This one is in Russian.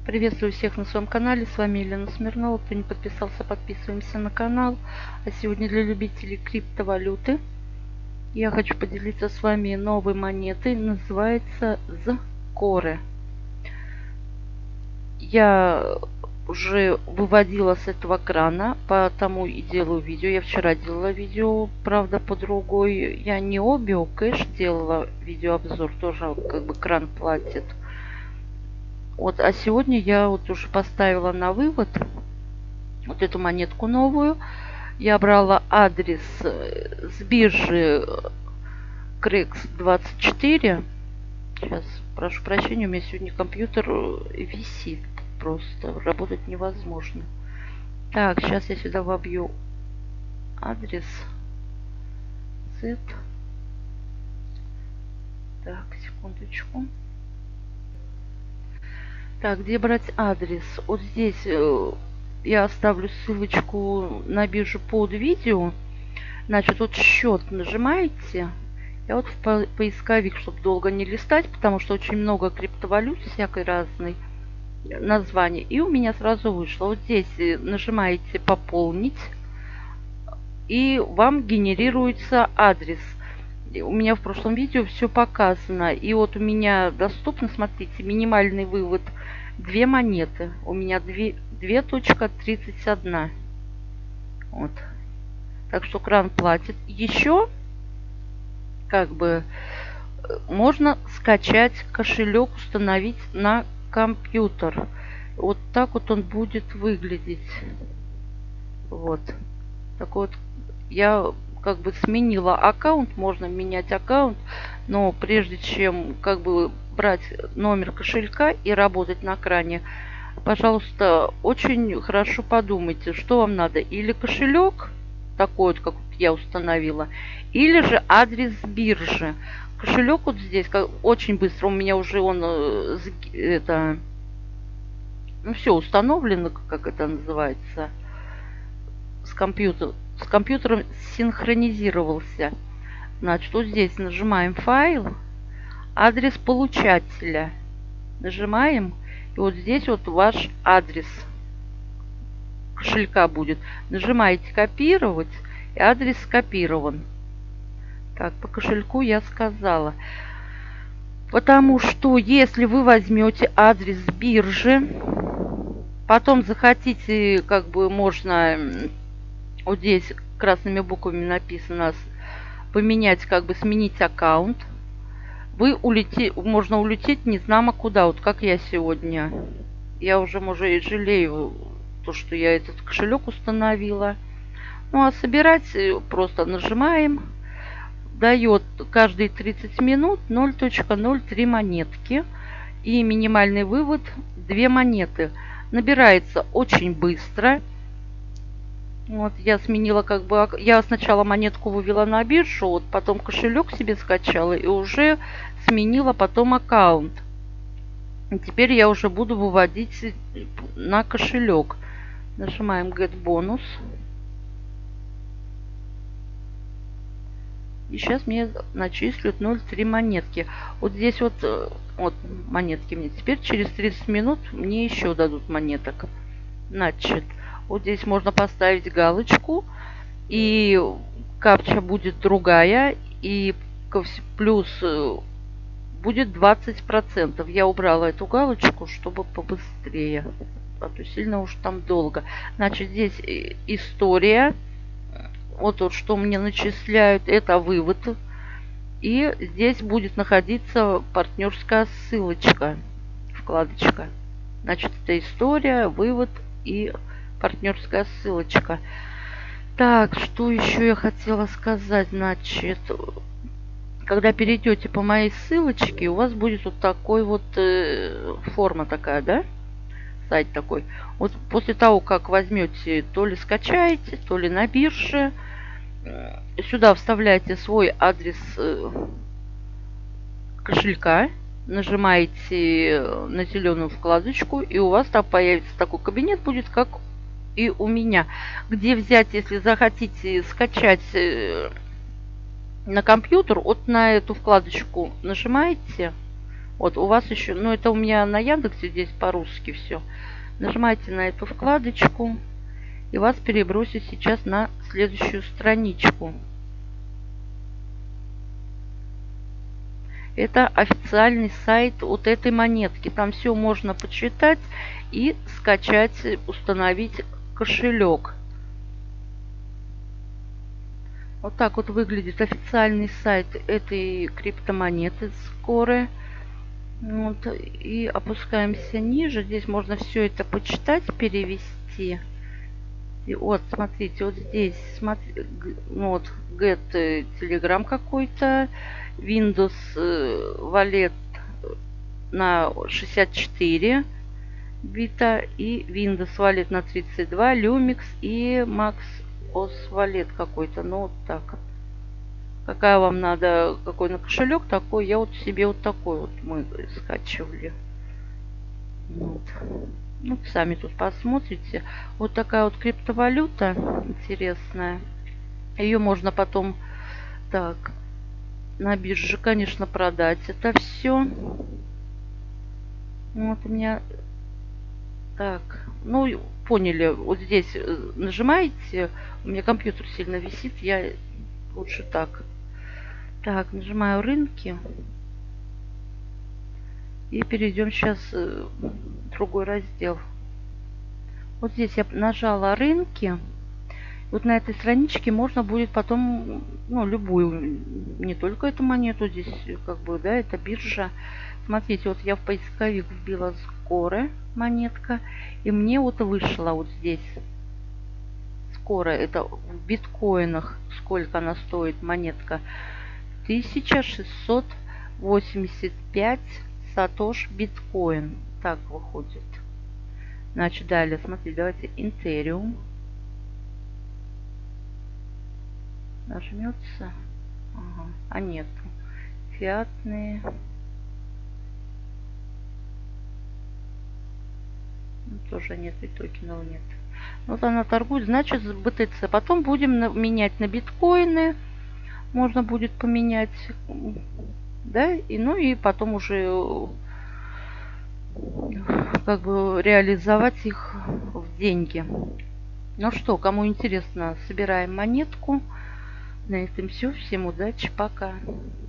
Приветствую всех на своем канале. С вами Елена Смирнова. Кто не подписался, подписываемся на канал. А сегодня для любителей криптовалюты я хочу поделиться с вами новой монетой. Называется Zcore. Я уже выводила с этого крана, потому и делаю видео. Я вчера делала видео, правда, по другой. Я не о биокэш делала видеообзор, тоже как бы кран платит. Вот, а сегодня я вот уже поставила на вывод вот эту монетку новую. Я брала адрес с биржи CREX24. Сейчас, прошу прощения, у меня сегодня компьютер висит. Просто работать невозможно. Так, сейчас я сюда вобью адрес. Z. Так, секундочку. Так, где брать адрес? Вот здесь я оставлю ссылочку на биржу под видео. Значит, вот счет нажимаете. Я вот в поисковик, чтобы долго не листать, потому что очень много криптовалют всякой разной названий. И у меня сразу вышло. Вот здесь нажимаете «Пополнить». И вам генерируется адрес. У меня в прошлом видео все показано. И вот у меня доступно, смотрите, минимальный вывод 2 монеты. У меня 2.31. Вот. Так что кран платит. Еще как бы можно скачать кошелек, установить на компьютер. Вот так вот он будет выглядеть. Вот. Так вот, я как бы сменила аккаунт, можно менять аккаунт, но прежде чем как бы брать номер кошелька и работать на кране, пожалуйста, очень хорошо подумайте, что вам надо. Или кошелек, такой вот, как я установила, или же адрес биржи. Кошелек вот здесь очень быстро, у меня уже он это, ну, все установлено, как это называется, с компьютером синхронизировался. Значит, вот здесь нажимаем «Файл», адрес получателя. Нажимаем, и вот здесь вот ваш адрес кошелька будет. Нажимаете «Копировать», и адрес скопирован. Так, по кошельку я сказала. Потому что если вы возьмете адрес биржи, потом захотите, как бы можно... Вот здесь красными буквами написано поменять, как бы сменить аккаунт. Можно улететь не знамо куда. Вот как я сегодня. Я уже, может, и жалею то, что я этот кошелек установила. Ну, а собирать просто нажимаем. Дает каждые 30 минут 0.03 монетки. И минимальный вывод 2 монеты. Набирается очень быстро. Вот я сменила как бы... Я сначала монетку вывела на биржу, вот потом кошелек себе скачала и уже сменила потом аккаунт. И теперь я уже буду выводить на кошелек. Нажимаем Get Bonus. И сейчас мне начислят 0,3 монетки. Вот здесь вот монетки мне. Теперь через 30 минут мне еще дадут монеток. Значит... Вот здесь можно поставить галочку, и капча будет другая, и плюс будет 20%. Я убрала эту галочку, чтобы побыстрее, а то сильно уж там долго. Значит, здесь история. Вот что мне начисляют, это вывод. И здесь будет находиться партнерская ссылочка, вкладочка. Значит, это история, вывод и партнерская ссылочка. Так, что еще я хотела сказать? Значит, когда перейдете по моей ссылочке, у вас будет вот такой вот форма такая, да? Сайт такой. Вот после того, как возьмете, то ли скачаете, то ли на бирже, сюда вставляете свой адрес кошелька, нажимаете на зеленую вкладочку, и у вас там появится такой кабинет, будет как и у меня. Где взять, если захотите скачать на компьютер, вот на эту вкладочку нажимаете, Вот у вас еще, ну это у меня на Яндексе здесь по-русски все. Нажимаете на эту вкладочку, и вас перебросит сейчас на следующую страничку. Это официальный сайт вот этой монетки. Там все можно почитать и скачать, установить кошелек. Вот так вот выглядит официальный сайт этой криптомонеты Score. Вот, и опускаемся ниже. Здесь можно все это почитать, перевести. И вот, смотрите, вот здесь, ну вот, Get Telegram какой-то, Windows Wallet на 64 бита и Windows Wallet на 32, Lumix и Max OS Wallet какой-то, ну вот так. Какая вам надо, какой на кошелек, такой, я вот себе вот такой вот мы скачивали. Вот. Ну, сами тут посмотрите. Вот такая вот криптовалюта интересная. Ее можно потом так на бирже, конечно, продать это все. Вот у меня так, ну поняли. Вот здесь нажимаете. У меня компьютер сильно висит, я лучше так. Так, нажимаю рынки. И перейдем сейчас в другой раздел. Вот здесь я нажала рынки. Вот на этой страничке можно будет потом, ну, любую, не только эту монету, здесь как бы, да, это биржа. Смотрите, вот я в поисковик вбила Score монетка, и мне вот вышло вот здесь Score, это в биткоинах, сколько она стоит, монетка. 1685 сатош биткоин. Так выходит. Значит, далее, смотрите, давайте Ethereum. Нажмется. Ага. А нету. Фиатные. Ну, тоже нет, и токенов нет. Вот она торгует, значит, с BTC. Потом будем менять на биткоины. Можно будет поменять. Да, и ну и потом уже как бы реализовать их в деньги. Ну что, кому интересно, собираем монетку. На этом все. Всем удачи. Пока.